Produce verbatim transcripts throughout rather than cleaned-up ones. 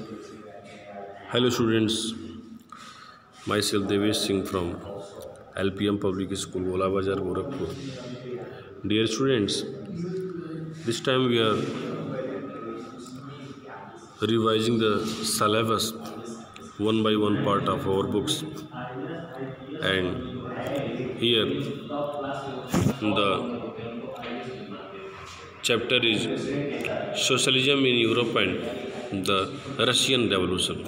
Hello students, myself Devesh Singh from L P M Public School, Gola Bazar, Gorakhpur. Dear students, this time we are revising the syllabus one by one part of our books, and here the chapter is Socialism in Europe and the Russian Revolution.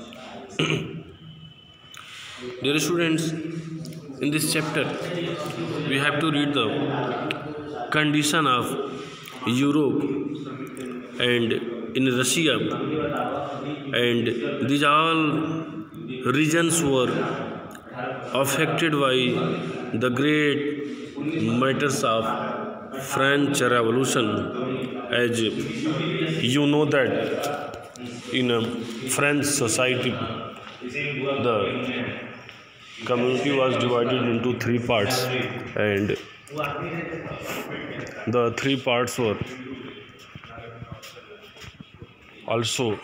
Dear students, in this chapter we have to read the condition of Europe and in Russia, and these all regions were affected by the great matters of French Revolution. As you know that in a French society the community was divided into three parts, and the three parts were also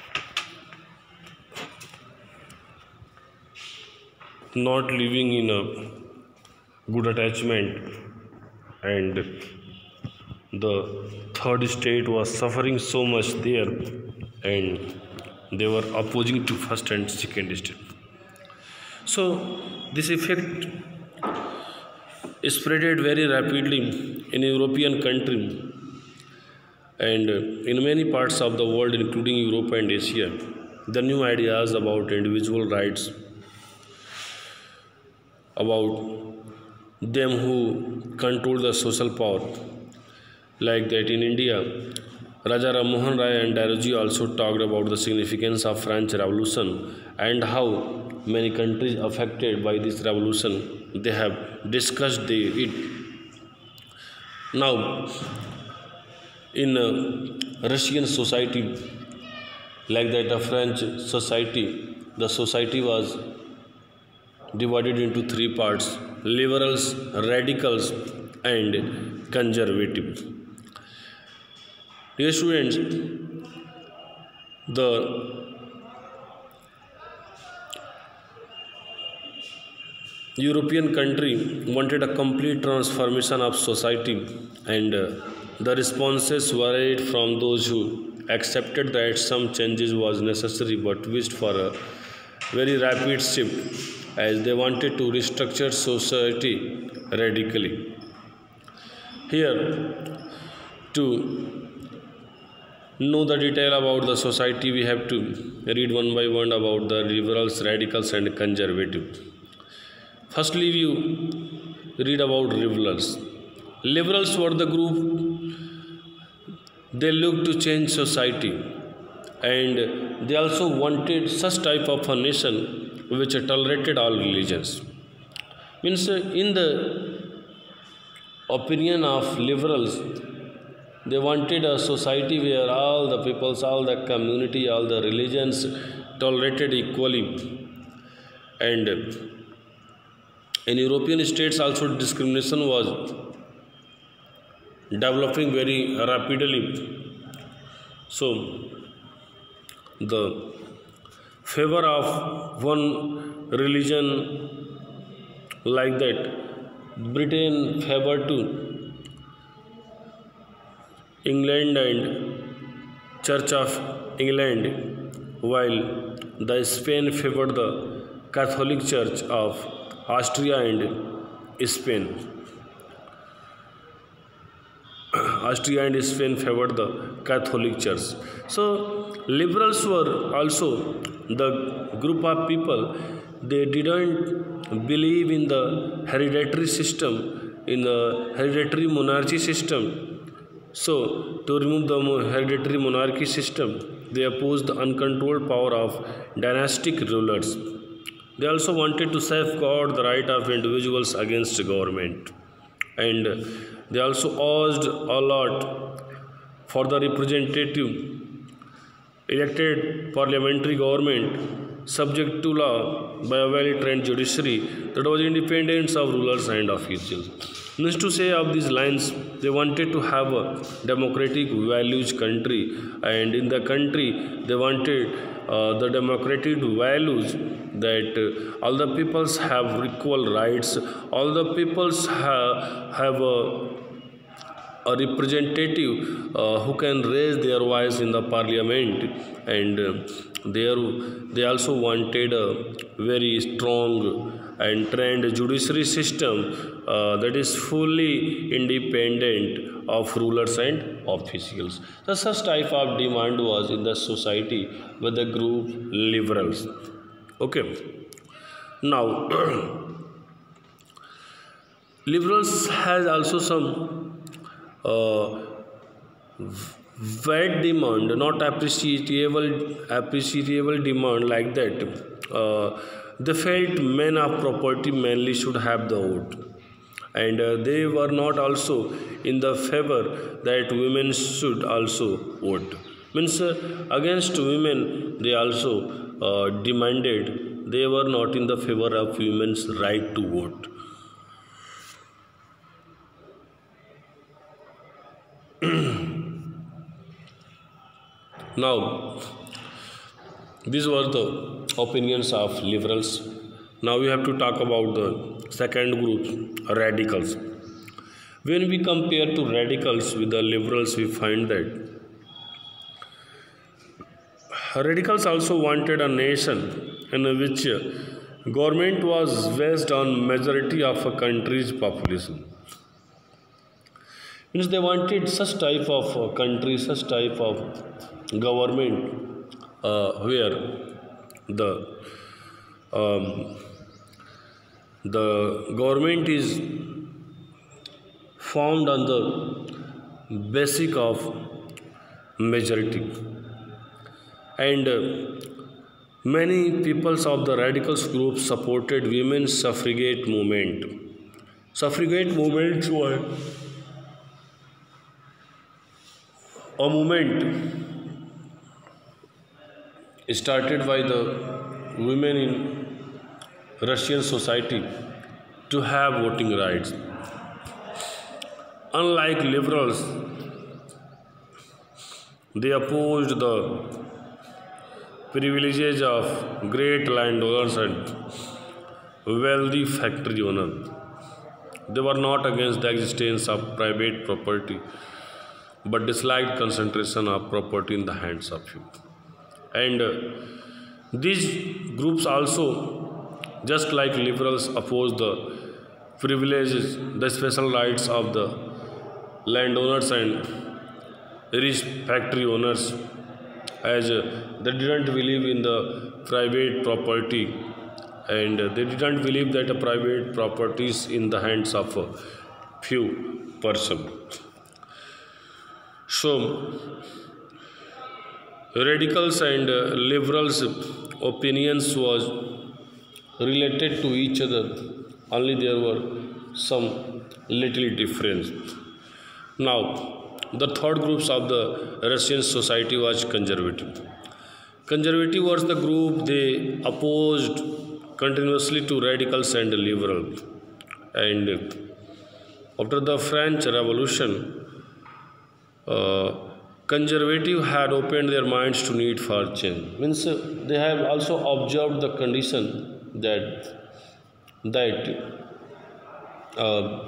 not living in a good attachment, and the third state was suffering so much there, and they were opposing to first and second state. So this effect spreaded very rapidly in European country and in many parts of the world, including Europe and Asia. The new ideas about individual rights, about them who control the social power, like that in India, Raja Ram Mohan Rai and Daroji also talked about the significance of French Revolution and how many countries affected by this revolution, they have discussed the, it. Now, in uh, Russian society, like that of French society, the society was divided into three parts: liberals, radicals, and conservative. Dear students, the European country wanted a complete transformation of society, and uh, the responses varied from those who accepted that some changes was necessary but wished for a very rapid shift, as they wanted to restructure society radically. Here, to know the detail about the society, we have to read one by one about the liberals, radicals, and conservative. Firstly, you read about liberals. Liberals were the group, they looked to change society, and they also wanted such type of a nation which tolerated all religions. Means in the opinion of liberals, they wanted a society where all the peoples, all the community, all the religions tolerated equally, and in European states also discrimination was developing very rapidly. So the favor of one religion, like that, Britain favored to England and Church of England, while the Spain favored the Catholic Church of Austria and Spain. Austria and Spain favored the Catholic Church. So liberals were also the group of people, they didn't believe in the hereditary system, in the hereditary monarchy system. So to remove the hereditary monarchy system, they opposed the uncontrolled power of dynastic rulers. They also wanted to safeguard the right of individuals against government, and they also urged a lot for the representative elected parliamentary government subject to law by a well-trained judiciary that was independent of rulers and officials. Next to say of these lines, they wanted to have a democratic values country, and in the country they wanted uh, the democratic values that uh, all the peoples have equal rights, all the peoples ha- have a a representative uh, who can raise their voice in the parliament, and uh, there they also wanted a very strong and trained judiciary system uh, that is fully independent of rulers and officials. So such type of demand was in the society with the group liberals. Okay, now liberals has also some uh, wide demand, not appreciable appreciable demand like that. Uh, they felt men of property mainly should have the vote, and uh, they were not also in the favor that women should also vote. Means uh, against women, they also uh, demanded. They were not in the favor of women's right to vote. Now, these were the opinions of liberals. Now we have to talk about the second group, radicals. When we compare to radicals with the liberals, we find that radicals also wanted a nation in which government was based on majority of a country's population. Means they wanted such type of uh, country, such type of government uh, where the um, the government is formed on the basic of majority, and uh, many peoples of the radicals group supported women's suffragette movement. Suffragette movement was a movement started by the women in Russian society to have voting rights. Unlike liberals, they opposed the privileges of great landowners and wealthy factory owners. They were not against the existence of private property, but disliked concentration of property in the hands of few. And uh, these groups also, just like liberals, oppose the privileges, the special rights of the landowners and rich factory owners, as uh, they didn't believe in the private property, and uh, they didn't believe that a private property is in the hands of a few persons. So, radicals and uh, liberals' opinions was related to each other, only there were some little difference. Now, the third groups of the Russian society was conservative. Conservative was the group they opposed continuously to radicals and liberals. And after the French Revolution, uh, conservative had opened their minds to need for change. Means uh, they have also observed the condition that that uh,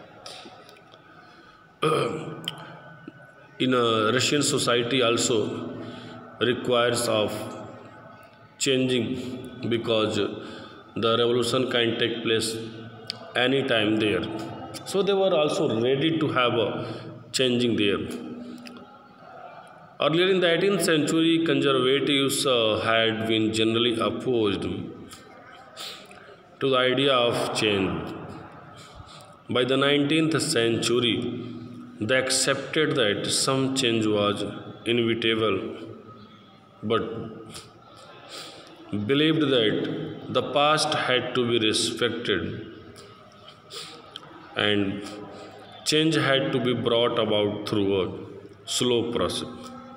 in a Russian society also requires of changing, because the revolution can take place anytime there. So they were also ready to have a changing there. Earlier in the eighteenth century, conservatives uh, had been generally opposed to the idea of change. By the nineteenth century, they accepted that some change was inevitable, but believed that the past had to be respected and change had to be brought about through a slow process.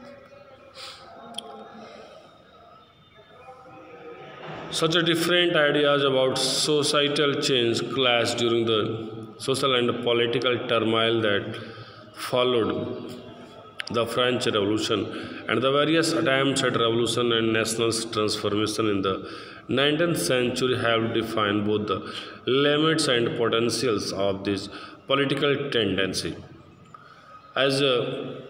Such a different ideas about societal change clashed during the social and political turmoil that followed the French Revolution and the various attempts at revolution and national transformation in the nineteenth century have defined both the limits and potentials of this political tendency. As uh,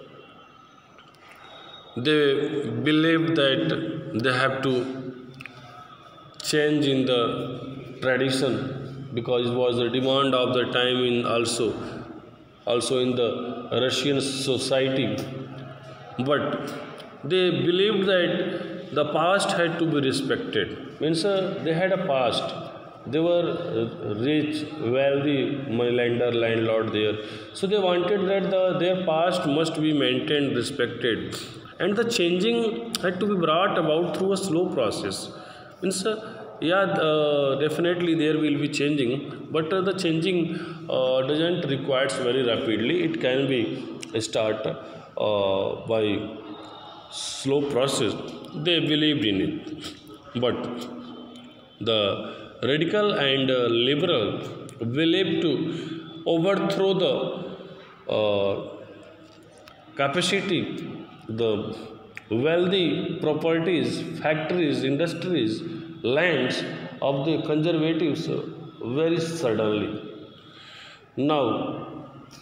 they believe that they have to change in the tradition because it was the demand of the time in also also in the Russian society, but they believed that the past had to be respected. Means uh, they had a past. They were uh, rich, wealthy, lender, landlord there. So they wanted that the, their past must be maintained, respected, and the changing had to be brought about through a slow process. Means uh, yeah, uh, definitely there will be changing, but uh, the changing uh, doesn't requires very rapidly. It can be start uh, by slow process. They believed in it, but the radical and uh, liberal believed to overthrow the uh, capacity, the wealthy properties, factories, industries, lands of the conservatives uh, very suddenly. Now,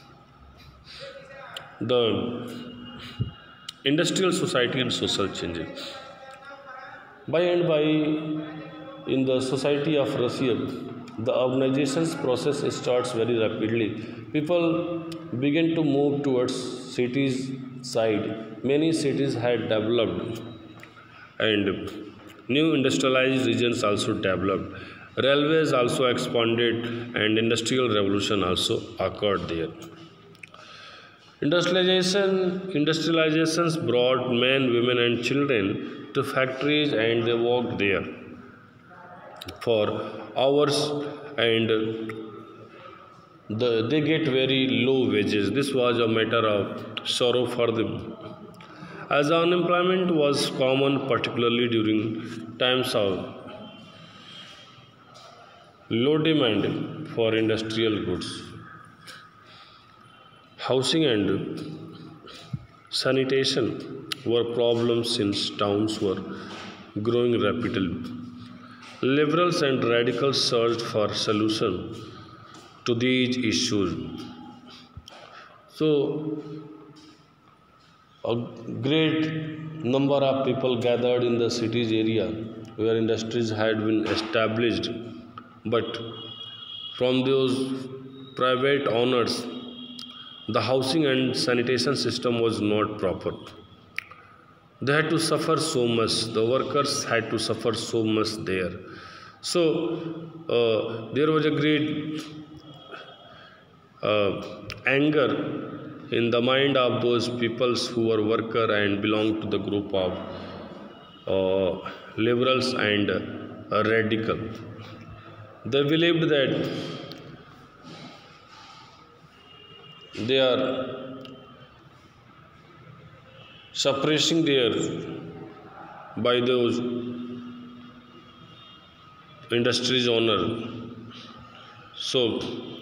the industrial society and social changes. By and by, in the society of Russia, the urbanization process starts very rapidly. People begin to move towards cities side. Many cities had developed and new industrialized regions also developed. Railways also expanded and industrial revolution also occurred there. Industrialization, industrializations brought men, women and children to factories and they worked there for hours and the, they get very low wages. This was a matter of sorrow for them. As unemployment was common, particularly during times of low demand for industrial goods. Housing and sanitation were problems since towns were growing rapidly. Liberals and radicals searched for solutions to these issues. So, a great number of people gathered in the cities area where industries had been established, but from those private owners, the housing and sanitation system was not proper. They had to suffer so much, the workers had to suffer so much there. So, uh, there was a great uh, anger in the mind of those peoples who were worker and belonged to the group of uh, liberals and uh, radical. They believed that they are suppressing their by those industries owner. So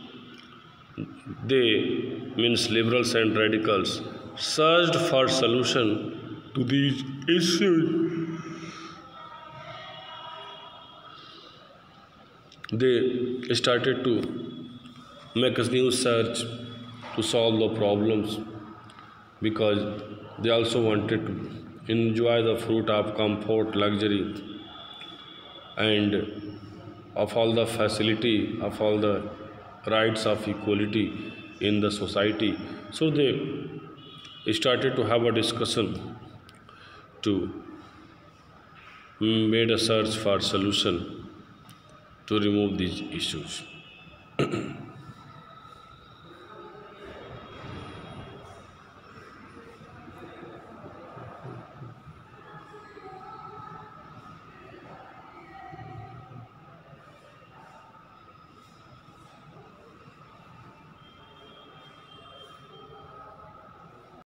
they means liberals and radicals searched for solution to these issues. They started to make a new search to solve the problems because they also wanted to enjoy the fruit of comfort, luxury and of all the facility, of all the rights of equality in the society. So they started to have a discussion to made a search for solution to remove these issues.